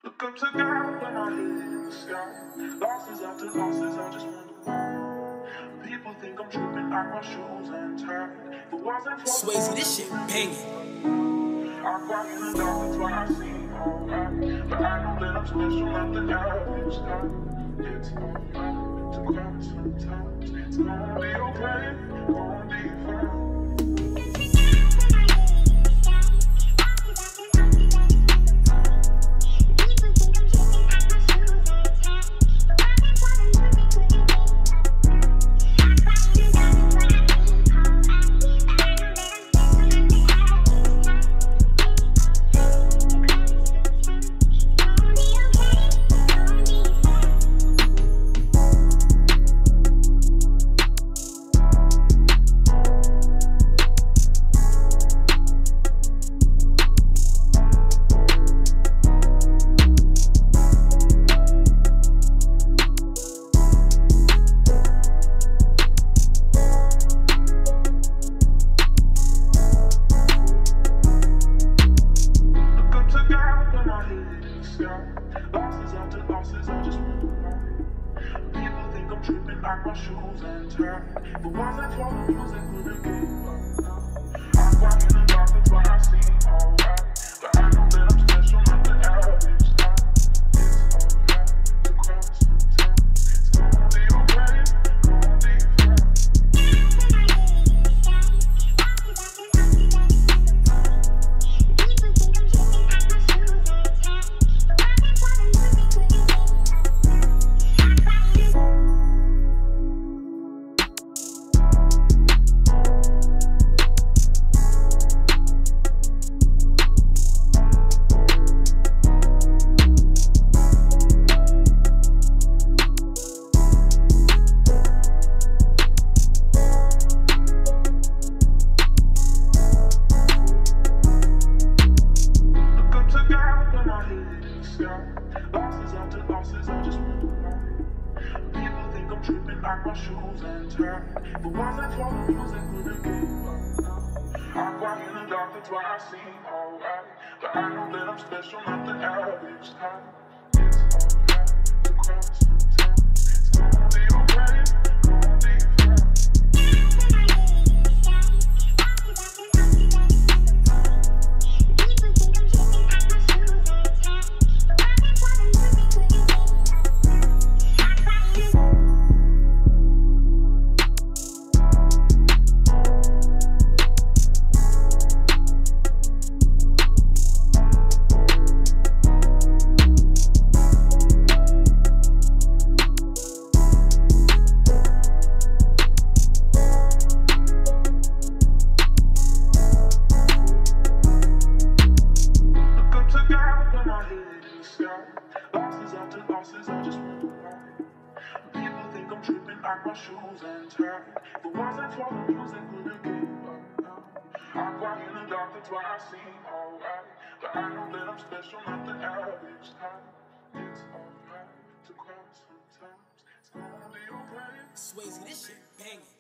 Look up to God when my head in the sky. Losses after losses, I just wonder why. People think I'm tripping out my shoes untied. If it wasn't for Swzy, this shit banging. I cry in the dark, that's why I seem alright. But I know that I'm special, not the average guy. It's alright to cry sometimes. It's gonna be okay, gonna be fine. Losses after losses, I just wonder why. People think I'm tripping out my shoes untied. If it wasn't for the music, would've gave up now. I cry in the dark, that's why I seem alright. But I know that I'm special, not the average guy. It's alright to cry sometimes. It's gonna be okay, gonna be fine. Losses after losses, I just wonder why. People think I'm tripping out my shoes untied. If it wasn't for the music, would've gave up now. I cry in the dark, that's why I seem alright. But I know that I'm special, not the average type. It's alright to cry sometimes. It's gonna be okay, gonna be fine. Losses after losses, I just wonder why. People think I'm tripping out my shoes untied. If it wasn't for the music, would've gave up now. I cry in the dark, that's why I seem alright. But I know that I'm special, not the average type. It's alright to cry sometimes. It's gonna be okay. Swzy, this shit banging.